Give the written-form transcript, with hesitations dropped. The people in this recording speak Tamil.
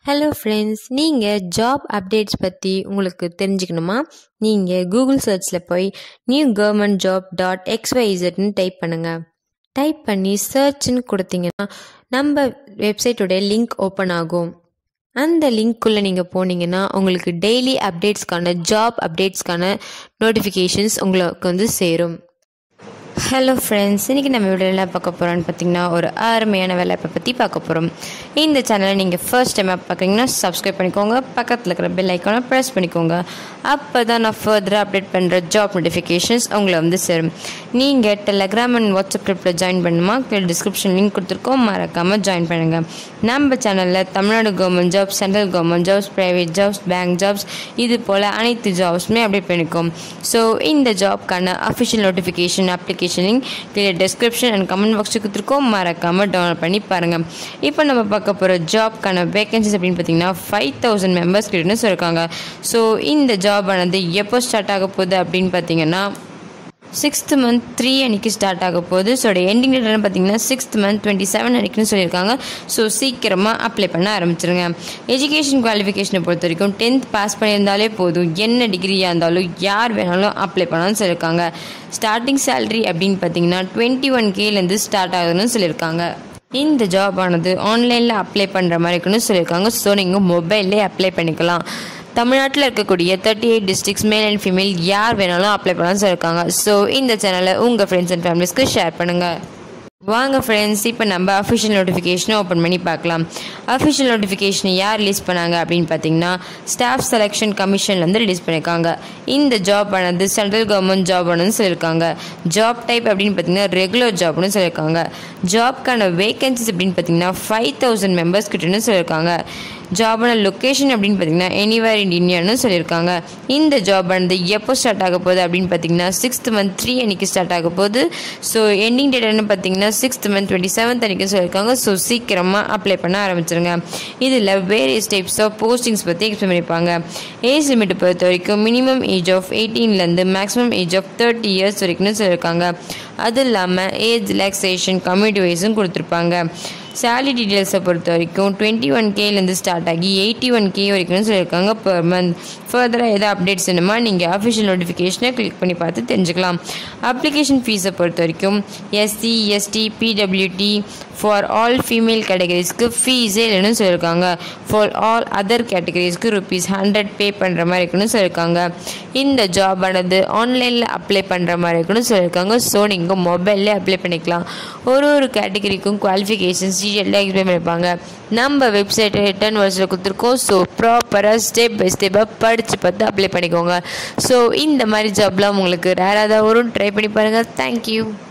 ஹலோ ஃப்ரெண்ட்ஸ், நீங்கள் ஜாப் அப்டேட்ஸ் பற்றி உங்களுக்கு தெரிஞ்சுக்கணுமா? நீங்கள் கூகுள் சர்ச்சில் போய் நியூ கவர்மெண்ட் ஜாப் .xyzன்னு டைப் பண்ணுங்கள். டைப் பண்ணி சர்ச்ன்னு கொடுத்தீங்கன்னா நம்ம வெப்சைட்டோடைய லிங்க் ஓப்பன் ஆகும். அந்த லிங்க்குள்ளே நீங்கள் போனீங்கன்னா உங்களுக்கு டெய்லி அப்டேட்ஸ்க்கான ஜாப் அப்டேட்ஸ்க்கான நோட்டிஃபிகேஷன்ஸ் உங்களுக்கு சேரும். ஹலோ ஃப்ரெண்ட்ஸ், இன்றைக்கி நம்ம வீடியோவில் பார்க்க போகிறோன்னு பார்த்தீங்கன்னா ஒரு அருமையான வேலைப்பை பற்றி பார்க்க போகிறோம். இந்த சேனலை நீங்கள் ஃபர்ஸ்ட் டைம் பார்க்குறீங்கன்னா சப்ஸ்கிரைப் பண்ணிக்கோங்க, பக்கத்தில் இருக்கிற பெல் ஐக்கானை ப்ரெஸ் பண்ணிக்கோங்க. அப்போ தான் நான் ஃபர்தராக அப்டேட் பண்ணுற ஜாப் நோட்டிஃபிகேஷன்ஸ் உங்களை சேரும். நீங்கள் டெலகிராம் அண்ட் வாட்ஸ்அப் குரூப்பில் ஜாயின் பண்ணுமா? டிஸ்கிரிப்ஷன் லிங்க் கொடுத்துருக்கோம், மறக்காமல் ஜாயின் பண்ணுங்கள். நம்ம சேனலில் Tamil Nadu government jobs, central government jobs, private jobs, bank jobs, இது போல் அனைத்து ஜாப்ஸுமே அப்டேட் பண்ணிக்கோம். ஸோ இந்த ஜாப்க்கான official notification application link description and comment box கொடுத்துருக்கோம், மறக்காமல் டவுன்லோட் பண்ணி பாருங்கள். இப்போ நம்ம பார்க்க போகிற ஜாப்க்கான வேகன்சிஸ் அப்படின்னு பார்த்தீங்கன்னா 5000 மெம்பர்ஸ் கிட்டன்னு சொல்லியிருக்காங்க. ஸோ இந்த ஜாப் ஆனது எப்போ ஸ்டார்ட் ஆக போகுது அப்படின்னு பார்த்தீங்கன்னா 6th month 3 அன்றைக்கி ஸ்டார்ட் ஆக போகுது. ஸோ எண்டிங் டேட்னு பார்த்தீங்கன்னா 6th month 27 அன்றைக்கின்னு சொல்லியிருக்காங்க. ஸோ சீக்கிரமாக அப்ளை பண்ண ஆரம்பிச்சிருங்க. எஜுகேஷன் குவாலிஃபிகேஷனை பொறுத்த வரைக்கும் 10th பாஸ் பண்ணியிருந்தாலே போதும், என்ன டிகிரியாக இருந்தாலும் யார் வேணாலும் அப்ளை பண்ணாலும் சொல்லியிருக்காங்க. ஸ்டார்டிங் சேலரி அப்படின்னு பார்த்தீங்கன்னா 21K ஸ்டார்ட் ஆகுதுன்னு சொல்லியிருக்காங்க. இந்த ஜாப் ஆனது ஆன்லைனில் அப்ளை பண்ணுற மாதிரி இருக்குன்னு சொல்லியிருக்காங்க. ஸோ நீங்கள் மொபைல்லே அப்ளை பண்ணிக்கலாம். தமிழ்நாட்டில் இருக்கக்கூடிய 38 டிஸ்ட்ரிக்ஸ் மேல் அண்ட் ஃபீமேல் யார் வேணாலும் அப்ளை பண்ணலாம்னு சொல்லியிருக்காங்க. ஸோ இந்த சேனலை உங்கள் ஃப்ரெண்ட்ஸ் அண்ட் ஃபேமிலிஸ்க்கு ஷேர் பண்ணுங்கள். வாங்க ஃப்ரெண்ட்ஸ், இப்போ நம்ம அஃபிஷியல் நோட்டிஃபிகேஷனை ஓப்பன் பண்ணி பார்க்கலாம். அஃபிஷியல் நோட்டிஃபிகேஷனை யார் ரிலீஸ் பண்ணாங்க அப்படின்னு பார்த்தீங்கன்னா ஸ்டாஃப் செலெக்ஷன் கமிஷன்லேருந்து ரிலீஸ் பண்ணியிருக்காங்க. இந்த ஜாப் ஆனது சென்ட்ரல் கவர்மெண்ட் ஜாப் ஆனதுன்னு சொல்லியிருக்காங்க. ஜாப் டைப் அப்படின்னு பார்த்தீங்கன்னா ரெகுலர் ஜாப்னு சொல்லியிருக்காங்க. ஜாப்க்கான வேகன்சிஸ் அப்படின்னு பார்த்தீங்கன்னா 5000 மெம்பர்ஸ் கிட்டன்னு சொல்லியிருக்காங்க. ஜாபான லொக்கேஷன் அப்படின்னு பார்த்தீங்கன்னா எனிவேர் இன் இந்தியான்னு சொல்லியிருக்காங்க. இந்த ஜாப் ஆனது எப்போ ஸ்டார்ட் ஆக போகுது அப்படின்னு பார்த்தீங்கன்னா 6th month 3 அன்றைக்கி ஸ்டார்ட் ஆக போகுது. ஸோ எண்டிங் டேட்னு பார்த்தீங்கன்னா 6th month 27 அன்றைக்கி சொல்லியிருக்காங்க. ஸோ சீக்கிரமாக அப்ளை பண்ண ஆரம்பிச்சிருங்க. இதில் வேரியஸ் டைப்ஸ் ஆஃப் போஸ்டிங்ஸ் பற்றி எக்ஸ்பிளைன் பண்ணியிருப்பாங்க. ஏஜ் லிமிட் பொறுத்த வரைக்கும் minimum age of 18 maximum age of 30 years வரைக்கும்னு சொல்லியிருக்காங்க. அது இல்லாமல் ஏஜ் ரிலாக்ஸேஷன் கம்யூனிட்டி வைஸும் கொடுத்துருப்பாங்க. சேலரி டீட்டெயில்ஸை பொறுத்த வரைக்கும் 21K ஸ்டார்ட் ஆகி 81K வரைக்கும்னு சொல்லியிருக்காங்க பெர் மந்த். ஃபர்தராக எதாவது அப்டேட்ஸ் வேணுமா நீங்கள் அஃபிஷியல் நோட்டிஃபிகேஷனை கிளிக் பண்ணி பார்த்து தெரிஞ்சுக்கலாம். அப்ளிகேஷன் ஃபீஸை பொறுத்த வரைக்கும் SC, ST, PWT for all female கேட்டகரிஸ்க்கு ஃபீஸே இல்லைன்னு சொல்லியிருக்காங்க. ஃபார் ஆல் அதர் கேட்டகரிஸ்க்கு ₹100 பே பண்ணுற மாதிரி இருக்குன்னு சொல்லியிருக்காங்க. இந்த ஜாப் ஆனது ஆன்லைனில் அப்ளை பண்ணுற மாதிரி இருக்குன்னு சொல்லியிருக்காங்க. ஸோ நீங்கள் மொபைல்லே அப்ளை பண்ணிக்கலாம். ஒரு கேட்டகரிக்கும் குவாலிஃபிகேஷன்ஸ் டீட்டெயிலாக எக்ஸ்பிளைன் பண்ணியிருப்பாங்க. நம்ம வெப்சைட்டை ரிட்டர்ன் வர்ஸில் கொடுத்துருக்கோம். ஸோ ப்ராப்பராக ஸ்டெப் பை ஸ்டெப்பாக படித்து பார்த்து அப்ளை பண்ணிக்கோங்க. ஸோ இந்த மாதிரி ஜாப்லாம் உங்களுக்கு ரேராக தான் வரும், ட்ரை பண்ணி பாருங்கள். தேங்க்யூ.